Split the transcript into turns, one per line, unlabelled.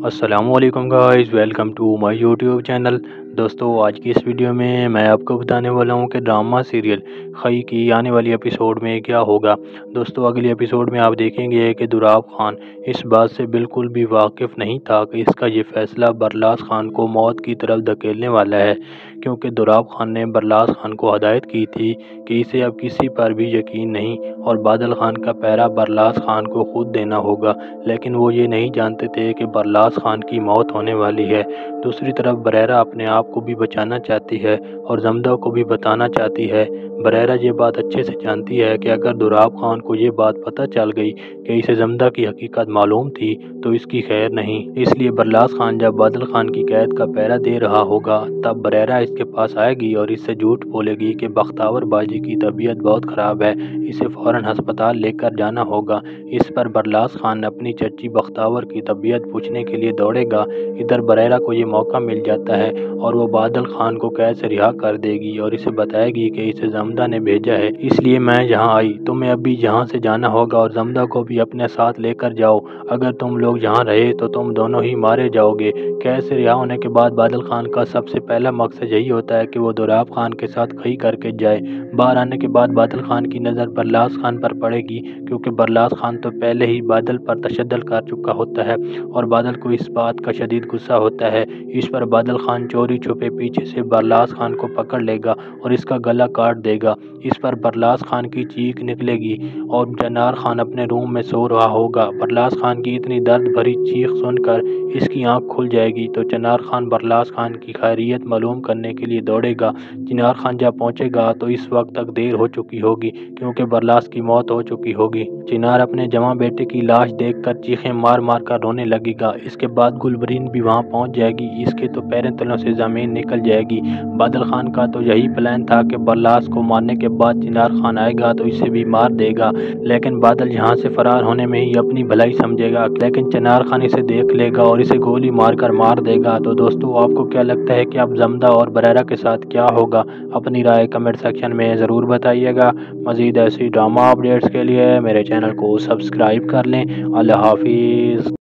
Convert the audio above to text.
السلام علیکم guys, welcome to my YouTube channel. دوستو آج کی اس ویڈیو میں آپ کو بتانے والا ہوں کہ ڈرامہ سیریل خی کی آنے والی ایپیسوڈ میں کیا ہوگا۔ دوستو اگلی ایپیسوڈ میں آپ دیکھیں گے کہ دوراب خان اس بات سے بالکل بھی واقف نہیں تھا کہ اس کا یہ فیصلہ برلاس خان کو موت کی طرف دھکیلنے والا ہے، کیونکہ دوراب خان نے برلاس خان کو ہدایت کی تھی کہ اسے اب کسی پر بھی یقین نہیں اور بادل خان کا پہرا برلاس خان کو خود دینا ہوگا، لیکن وہ یہ نہیں جانتے تھے کہ برلاس خان کی موت ہونے والی ہے۔ دوسری طرف بریرہ اپنے آپ کو بھی بچانا چاہتی ہے اور زمدہ کو بھی بتانا چاہتی ہے۔ بریرہ یہ بات اچھے سے جانتی ہے کہ اگر دوراب خان کو یہ بات پتہ چل گئی کہ اسے زمدہ کی حقیقت معلوم تھی تو اس کی خیر نہیں، اس لیے برلاس خان جب بادل خان کی قید کا پہرا دے رہا ہوگا تب بریرہ اس کے پاس آئے گی اور اس سے جھوٹ بولے گی کہ بختاور باجی کی طبیعت بہت خراب ہے، اسے فوراً ہسپتال لے کر جانا ہوگا۔ اس پر برلاس خان اپنی چچی بختاور کی طبیعت پوچھنے کے لیے دوڑے گا۔ ادھر بریرہ کو یہ موقع مل جاتا ہے اور وہ بادل خان کو قید سے رہا کر دے گی اور اسے بتائے گی کہ اسے زمدہ نے بھیجا ہے، اس لیے میں یہاں آئی، تمہیں اب بھی یہاں سے جانا ہوگا اور زمدہ کو بھی اپنے ساتھ لے کر جاؤ، اگر تم لوگ یہاں رہے تو تم دونوں ہی مارے جاؤ گے۔ قید سے رہا ہونے کے بعد بادل خان کا سب سے پہلا مقصد یہی ہوتا ہے کہ وہ دوراب خان کے ساتھ خی کر کے جائے۔ باہر آنے کے بعد بادل خان کی نظر برلاس خان پر پڑے گی، کیونکہ برلاس خان تو پہلے ہی بادل پر تشدد کر چکا ہوتا ہے اور بادل کو اس بات کا شدید غصہ ہوتا ہے۔ اس پر بادل خان چوری چھپے پیچھے سے برلاس خان کو پکڑ لے گا اور اس کا گلا کاٹ دے گا۔ اس پر برلاس خان کی چیخ نکلے گی اور چنار خان اپنے روم میں سو رہا ہوگا۔ برلاس خان کی اتنی درد بھری چیخ سن کر اس کی آنکھ کھل جائے گی تو چنار خان برلاس خان کی خیریت معلوم کرنے کے لیے دوڑے گا۔ چنار خان جب پہنچے گا تو اس وقت تک دیر ہو چکی ہوگی، کیونکہ برلاس کی موت ہو چکی ہوگی۔ چنار اپنے جواں بیٹے کی لاش دیکھ کر چیخیں مار مار کر رونے لگے گا۔ اس کے بعد گلبرین بھی وہاں پہنچ جائے گی، اس کے تو پیروں تلوں سے زمین نکل جائے گی۔ بادل خان کا تو یہی پلان تھا کہ برلاس کو مارنے کے بعد چنار خان آئے گا تو اسے بھی مار دے گا، لیکن بادل یہاں سے فرار ہونے میں ہی اپنی بھلائی سمجھے گا، لیکن چنار خان اسے دیکھ لے گا اور اسے گولی مار کر مار دے گا۔ تو دوستو آپ کو کیا لگتا ہے کہ اب زمدہ اور بریرہ کے ساتھ کیا ہوگا؟ اپنی رائے کمنٹ سیکشن میں ضرور بتائیے گا۔ مزید ایسی ڈرامہ اپڈیٹس کے لیے میرے چینل کو سبسکرائب کر لیں۔ اللہ حافظ۔